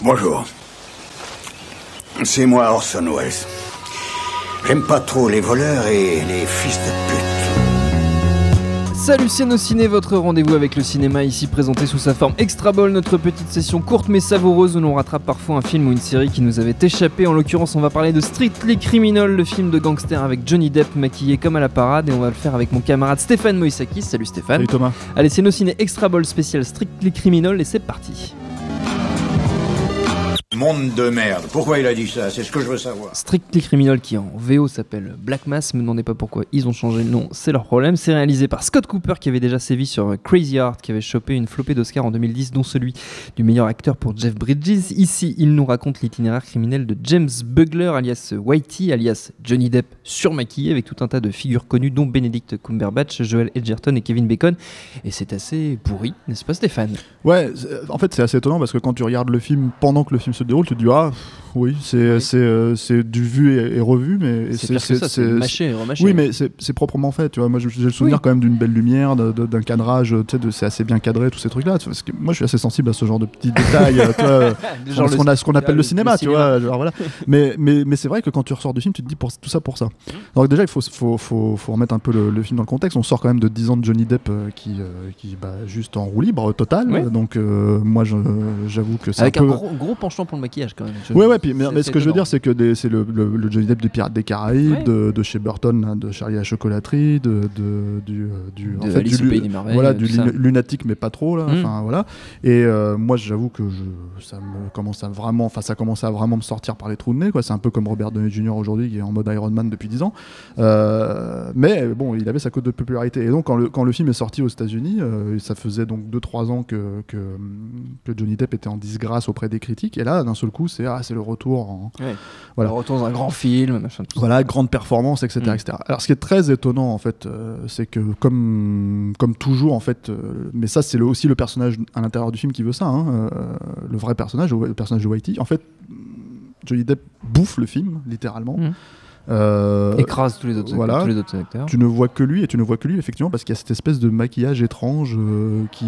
Bonjour. C'est moi Orson Welles. J'aime pas trop les voleurs et les fils de pute. Salut Ciné, votre rendez-vous avec le cinéma, ici présenté sous sa forme Extra Ball, notre petite session courte mais savoureuse où l'on rattrape parfois un film ou une série qui nous avait échappé. En l'occurrence, on va parler de Strictly Criminal, le film de gangster avec Johnny Depp maquillé comme à la parade, et on va le faire avec mon camarade Stéphane Moïsakis. Salut Stéphane. Salut Thomas. Allez, Ciné Extra Ball spécial Strictly Criminal et c'est parti. Monde de merde. Pourquoi il a dit ça? C'est ce que je veux savoir. Strictly Criminal, qui en VO s'appelle Black Mass, me demandez pas pourquoi ils ont changé le nom, c'est leur problème. C'est réalisé par Scott Cooper, qui avait déjà sévi sur Crazy Heart, qui avait chopé une flopée d'Oscars en 2010, dont celui du meilleur acteur pour Jeff Bridges. Ici, il nous raconte l'itinéraire criminel de James Bugler, alias Whitey, alias Johnny Depp surmaquillé, avec tout un tas de figures connues, dont Benedict Cumberbatch, Joel Edgerton et Kevin Bacon. Et c'est assez pourri, n'est-ce pas Stéphane? Ouais, en fait c'est assez étonnant parce que quand tu regardes le film pendant que le film se déroule, tu te dis ah oui, c'est du vu et revu, mais c'est mâché et remâché. Oui, mais c'est proprement fait, tu vois. Moi j'ai le souvenir quand même d'une belle lumière, d'un cadrage, tu sais, c'est assez bien cadré, tous ces trucs là, parce que moi je suis assez sensible à ce genre de petits détails, ce qu'on appelle le cinéma, tu vois, genre, voilà. mais c'est vrai que quand tu ressors du film, tu te dis tout ça pour ça. Donc déjà il faut remettre un peu le film dans le contexte. On sort quand même de 10 ans de Johnny Depp qui juste en roue libre totale, ouais. Donc moi j'avoue que c'est avec un peu... gros penchant pour le maquillage quand même. Ouais, mais ce que je veux dire, c'est que c'est le Johnny Depp des Pirates des Caraïbes, ouais. de chez Burton, hein, de Charlie à la chocolaterie, du lunatique, mais pas trop là. Enfin voilà. Et moi, j'avoue que ça commence à vraiment me sortir par les trous de nez, quoi. C'est un peu comme Robert Downey Jr. aujourd'hui, qui est en mode Iron Man depuis 10 ans. Mais bon, il avait sa cote de popularité. Et donc, quand le film est sorti aux États-Unis, ça faisait donc 2-3 ans que Johnny Depp était en disgrâce auprès des critiques. Et là, d'un seul coup, c'est le retour. Voilà. Le retour dans un grand film, machin. Voilà, grande performance, etc., etc. Alors, ce qui est très étonnant, en fait, c'est que comme toujours, en fait, mais ça, c'est aussi le personnage à l'intérieur du film qui veut ça, hein, le vrai personnage, le personnage de Whitey. En fait, Johnny Depp bouffe le film, littéralement. Écrase tous les autres acteurs. Tu ne vois que lui, effectivement, parce qu'il y a cette espèce de maquillage étrange qui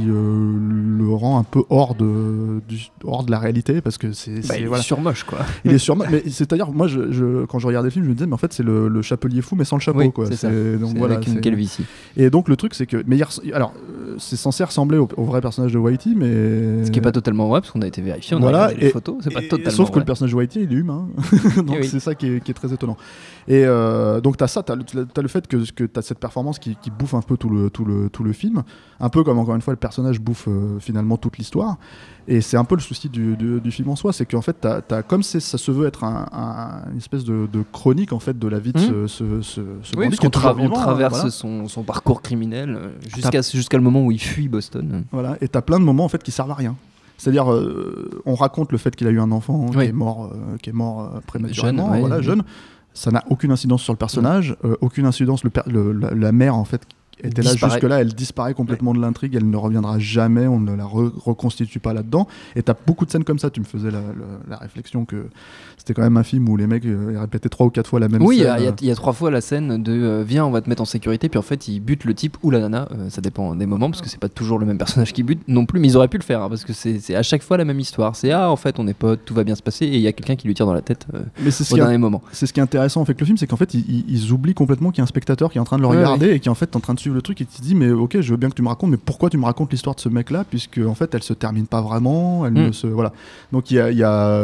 le rend un peu hors de la réalité, parce que il est surmoche, quoi. Il est surmoche, mais c'est-à-dire, moi, quand je regardais le film, je me disais, mais en fait, c'est le chapelier fou, mais sans le chapeau, oui, quoi. C'est ça. Donc, voilà, avec une calvitie. Et donc, le truc, c'est que, alors, c'est censé ressembler au vrai personnage de Whitey, mais ce qui est pas totalement vrai, parce qu'on a été vérifié, on a regardé les photos, c'est pas totalement sauf vrai. Que le personnage de Whitey, il est humain, donc oui. C'est ça qui est très étonnant. Et donc t'as le fait que t'as cette performance qui bouffe un peu tout le film, un peu comme encore une fois le personnage bouffe finalement toute l'histoire. Et c'est un peu le souci du film en soi, c'est qu'en fait t'as comme ça se veut être une espèce de chronique en fait de la vie de ce oui, bandit, parce qu'on traverse son parcours criminel jusqu'à le moment où il fuit Boston. Voilà, et t'as plein de moments en fait qui servent à rien. C'est-à-dire, on raconte le fait qu'il a eu un enfant qui est mort prématurément, jeune. Ça n'a aucune incidence sur le personnage, aucune incidence. La mère, en fait, était là jusque-là, elle disparaît complètement de l'intrigue, elle ne reviendra jamais, on ne la reconstitue pas là-dedans. Et t'as beaucoup de scènes comme ça. Tu me faisais la réflexion que c'était quand même un film où les mecs répétaient 3 ou 4 fois la même scène. Oui, il y a 3 fois la scène de viens, on va te mettre en sécurité, puis en fait, ils butent le type ou la nana. Ça dépend des moments, parce que c'est pas toujours le même personnage qui bute non plus, mais ils auraient pu le faire, hein, parce que c'est à chaque fois la même histoire. C'est en fait, on est potes, tout va bien se passer, et il y a quelqu'un qui lui tire dans la tête au dernier moment. C'est ce qui est intéressant avec le film, c'est qu'en fait, ils oublient complètement qu'il y a un spectateur qui est en train de le regarder et qui en fait est en train de suivre le truc et qui se dit mais ok, je veux bien que tu me racontes, mais pourquoi tu me racontes l'histoire de ce mec là, puisque en fait elle se termine pas vraiment, voilà. Donc il y a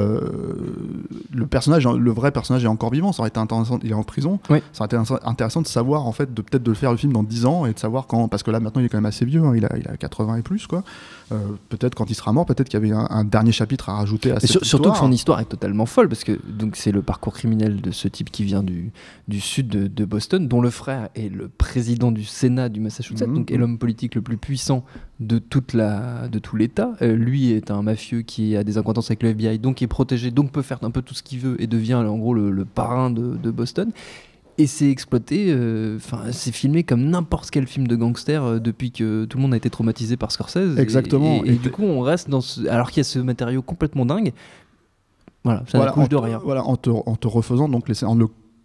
le vrai personnage est encore vivant, ça aurait été intéressant, il est en prison, ça aurait été intéressant de savoir en fait, peut-être de le faire le film dans 10 ans et de savoir quand, parce que là maintenant il est quand même assez vieux, hein, il a 80 et plus quoi. Peut-être quand il sera mort, peut-être qu'il y avait un dernier chapitre à rajouter à cette histoire. Surtout que son histoire est totalement folle, parce que donc c'est le parcours criminel de ce type qui vient du sud de Boston, dont le frère est le président du Sénat du Massachusetts, donc est l'homme politique le plus puissant de tout l'État. Lui est un mafieux qui a des accointances avec le FBI, donc est protégé, donc peut faire un peu tout ce qu'il veut et devient en gros le parrain de Boston. Et c'est exploité, c'est filmé comme n'importe quel film de gangster depuis que tout le monde a été traumatisé par Scorsese. Exactement. Et du coup, on reste alors qu'il y a ce matériau complètement dingue. Voilà, ça ne couche de rien. Voilà, en te refaisant donc en le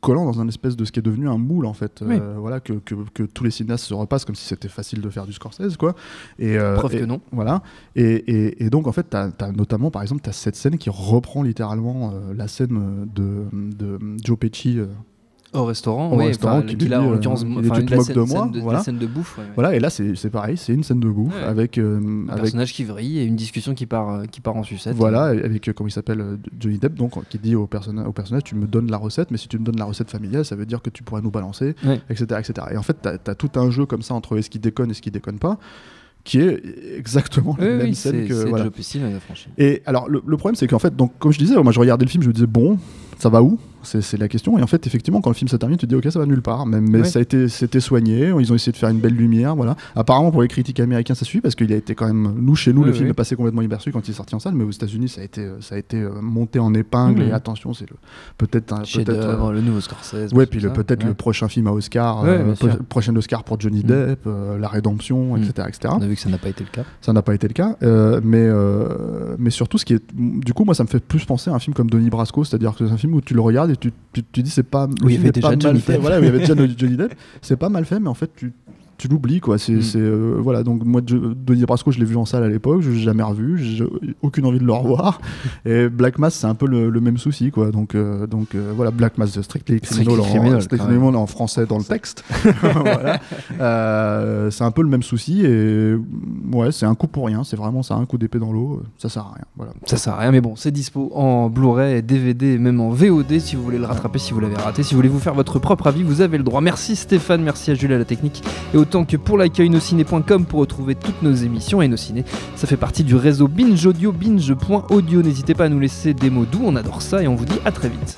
collant dans un espèce de ce qui est devenu un moule en fait. Oui. Voilà, que tous les cinéastes se repassent comme si c'était facile de faire du Scorsese, quoi. Preuve que non. Voilà. Et donc en fait, t'as notamment, par exemple, t'as cette scène qui reprend littéralement la scène de Joe Pesci. Au restaurant, qui dit là, en l'occurrence, tu te moques de moi, la scène de bouffe. Voilà, et là c'est pareil, c'est une scène de bouffe avec un personnage qui vrille et une discussion qui part en sucette. Voilà, avec comment il s'appelle, Johnny Depp, donc qui dit au personnage, tu me donnes la recette, mais si tu me donnes la recette familiale, ça veut dire que tu pourrais nous balancer, etc. Et en fait, t'as tout un jeu comme ça entre est-ce qu'il déconne et ce qu'il déconne pas, qui est exactement la même scène que Joe Pesci, franchement. Et alors le problème, c'est qu'en fait, donc comme je disais, moi je regardais le film, je me disais bon, ça va où ? C'est la question. Et en fait, effectivement, quand le film se termine, tu te dis ok, ça va nulle part. Mais c'était soigné. Ils ont essayé de faire une belle lumière. Voilà. Apparemment, pour les critiques américains, ça suit parce qu'il a été quand même chez nous, le film est passé complètement inaperçu quand il est sorti en salle. Mais aux États-Unis, ça a été monté en épingle. Et attention, c'est peut-être le nouveau Scorsese. Ouais, puis peut-être le prochain film à Oscar, prochain Oscar pour Johnny Depp, La Rédemption, etc., etc. On a vu que ça n'a pas été le cas. Ça n'a pas été le cas. Mais surtout, ce qui est, du coup, moi, ça me fait plus penser à un film comme Donnie Brasco, c'est-à-dire que c'est un film où tu le regardes et tu dis c'est pas, il y avait déjà Johnny Depp. Voilà, il y avait déjà Johnny Depp. C'est pas mal fait, mais en fait tu l'oublies, quoi. Voilà, donc moi Donnie Brasco, je l'ai vu en salle à l'époque, je l'ai jamais revu, j'ai aucune envie de le revoir. Et Black Mass, c'est un peu le même souci, quoi. Donc voilà, Black Mass de Strictly Criminal en français dans le texte. Voilà. C'est un peu le même souci et ouais, c'est un coup pour rien, c'est vraiment ça, un coup d'épée dans l'eau, ça sert à rien. Voilà. Ça sert à rien, mais bon, c'est dispo en Blu-ray, DVD et même en VOD si vous voulez le rattraper, si vous l'avez raté, si vous voulez vous faire votre propre avis, vous avez le droit. Merci Stéphane, merci à Jules à la technique et autant que pour l'accueil nosciné.com pour retrouver toutes nos émissions. Et Nos Ciné, ça fait partie du réseau Binge Audio, binge.audio. N'hésitez pas à nous laisser des mots doux, on adore ça et on vous dit à très vite.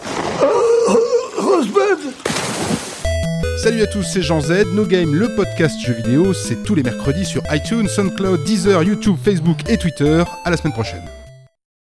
Salut à tous, c'est Jean Z, No Game, le podcast jeux vidéo, c'est tous les mercredis sur iTunes, SoundCloud, Deezer, YouTube, Facebook et Twitter. À la semaine prochaine.